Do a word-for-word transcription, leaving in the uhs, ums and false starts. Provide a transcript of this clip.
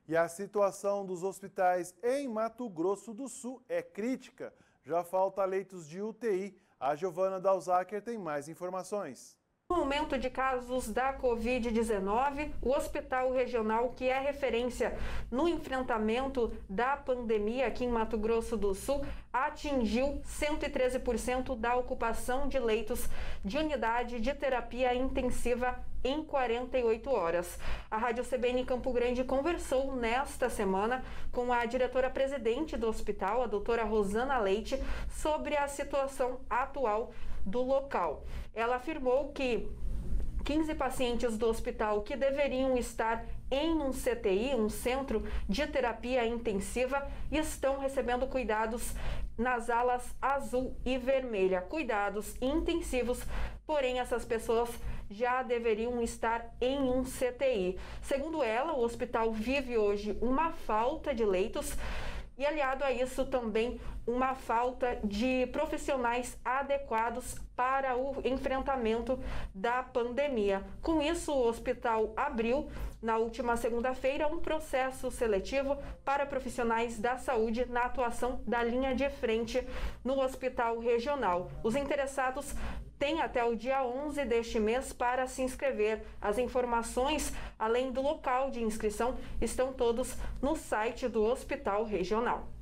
E a situação dos hospitais em Mato Grosso do Sul é crítica. Já falta leitos de U T I. A Giovana Dalzaker tem mais informações. Com o aumento de casos da covid dezenove, o Hospital Regional, que é referência no enfrentamento da pandemia aqui em Mato Grosso do Sul, atingiu cento e treze por cento da ocupação de leitos de unidade de terapia intensiva em quarenta e oito horas. A Rádio C B N Campo Grande conversou nesta semana com a diretora-presidente do hospital, a doutora Rosana Leite, sobre a situação atual do local. Ela afirmou que quinze pacientes do hospital que deveriam estar em um C T I, um centro de terapia intensiva, estão recebendo cuidados nas alas azul e vermelha, cuidados intensivos, porém essas pessoas já deveriam estar em um C T I. Segundo ela, o hospital vive hoje uma falta de leitos e, aliado a isso, também uma falta de profissionais adequados para o enfrentamento da pandemia. Com isso, o hospital abriu, na última segunda-feira, um processo seletivo para profissionais da saúde na atuação da linha de frente no hospital regional. Os interessados têm até o dia onze deste mês para se inscrever. As informações, além do local de inscrição, estão todos no site do Hospital Regional.